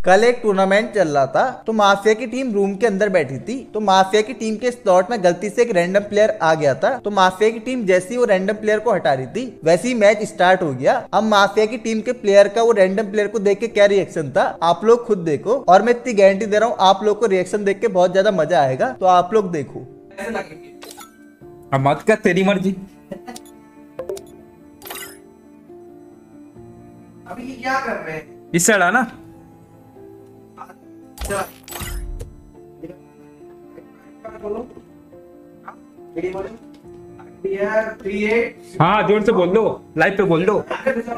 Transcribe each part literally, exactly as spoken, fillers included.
कल एक टूर्नामेंट चल रहा था तो माफिया की टीम रूम के अंदर बैठी थी। तो माफिया की टीम के स्लॉट में गलती से एक रैंडम प्लेयर आ गया था। तो माफिया की टीम जैसे ही वो रैंडम प्लेयर को हटा रही थी वैसे ही मैच स्टार्ट हो गया। अब माफिया की टीम के प्लेयर का वो रैंडम प्लेयर को देख के क्या रिएक्शन था आप लोग खुद देखो, और मैं इतनी गारंटी दे रहा हूँ आप लोग को रिएक्शन देख के बहुत ज्यादा मजा आएगा। तो आप लोग देखो। अब मत कर, तेरी मर्जी। अभी ये क्या कर रहे हैं? इससे हटा ना। हाँ जोर से बोल दो, लाइव पे बोल दो।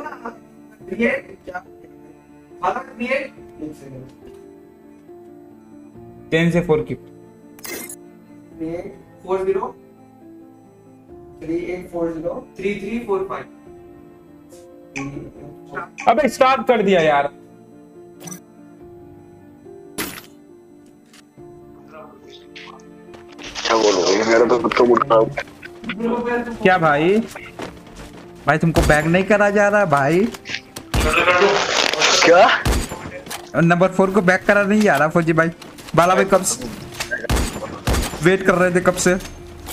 टेन से फोर की four zero three eight four zero three three four five. अबे स्टार्ट कर दिया यार। क्या बोलोगे, मेरा तो खुद को मूड खराब। क्या भाई भाई तुमको बैग नहीं करा जा रहा भाई? क्या नंबर फोर को बैक करा नहीं जा रहा फौजी भाई? बाला भाई कब से वेट कर रहे थे, कब से?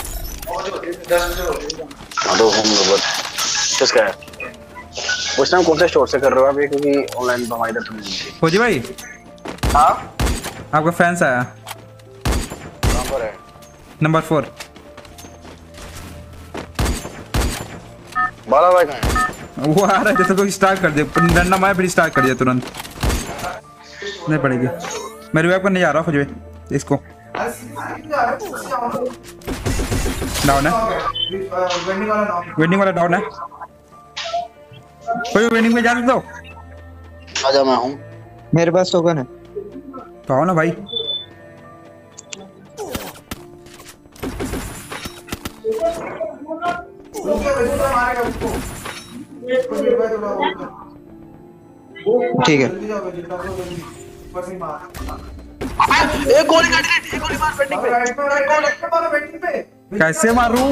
दो होम नंबर किसका है? उस टाइम कौन से स्टोर से कर रहे हो आप ये, क्योंकि ऑनलाइन हमारी तरफ नहीं मिलती। फौजी भाई हाँ आपका फैंस आया। कहाँ पर है? Number four. बाला भाई कहाँ है? वो आ रहा है, जैसे कोई स्टार्ट कर दे, डंडा मारा फिर स्टार्ट कर दिया तुरंत। नहीं पड़ेगी, मेरे वेब पर नहीं आ रहा फौजी भाई। इसको डाउन है, वेंडिंग वाला डाउन है। कोई वेंडिंग में जा सकते हो? आजा मैं हूँ, मेरे पास टोकन है तो आओ ना भाई। ठीक है। एक गोली काट रही, एक गोली मार पेंडिंग पे। कैसे मारूं?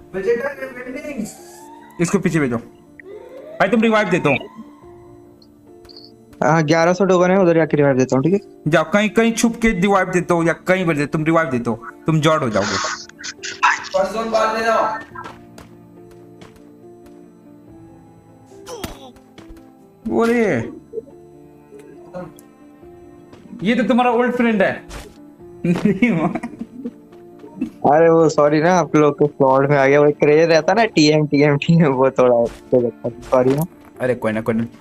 इसको पीछे भेजो भाई, तुम रिवाइव देता हूँ। हाँ ग्यारह सौ टोकन है, उधर जाके रिवाइव देता हूँ। ठीक है जाओ, कहीं कहीं छुप के रिवाइव देता हूँ या कहीं पर दे, तुम रिवाइव देते हो, तुम जॉड हो जाओगे। फर्स्ट जोन बाहर ले जाओ। बोले ये तो तुम्हारा ओल्ड फ्रेंड है। अरे वो सॉरी ना, आप लोग के फ्लॉड में आ गया। वो क्रेज रहता ना टीएम टीएम टीएम, वो थोड़ा सॉरी ना। अरे कोई ना कोई ना।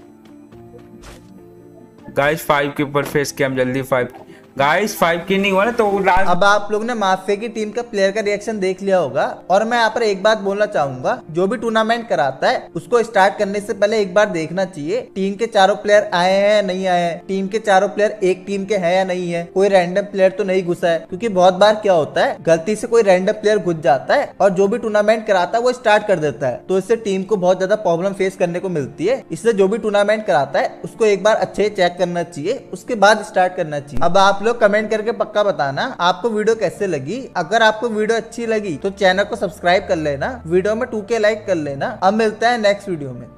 गाइस फाइव के ऊपर फेस कैम जल्दी। फाइव गाइस फाइव की नहीं हुआ ना तो लास्ट। अब आप लोग ने माफिया की टीम का प्लेयर का रिएक्शन देख लिया होगा, और मैं यहाँ पर एक बात बोलना चाहूंगा, जो भी टूर्नामेंट कराता है उसको स्टार्ट करने से पहले एक बार देखना चाहिए टीम के चारों प्लेयर आए हैं या नहीं आए हैं, टीम के चारों प्लेयर एक टीम के हैं या नहीं है, कोई रैंडम प्लेयर तो नहीं घुसा है। क्योंकि बहुत बार क्या होता है, गलती से कोई रैंडम प्लेयर घुस जाता है और जो भी टूर्नामेंट कराता है वो स्टार्ट कर देता है, तो इससे टीम को बहुत ज्यादा प्रॉब्लम फेस करने को मिलती है। इसलिए जो भी टूर्नामेंट कराता है उसको एक बार अच्छे से चेक करना चाहिए, उसके बाद स्टार्ट करना चाहिए। अब आप लोग कमेंट करके पक्का बताना आपको वीडियो कैसे लगी। अगर आपको वीडियो अच्छी लगी तो चैनल को सब्सक्राइब कर लेना, वीडियो में टू के लाइक कर लेना। अब मिलते हैं नेक्स्ट वीडियो में।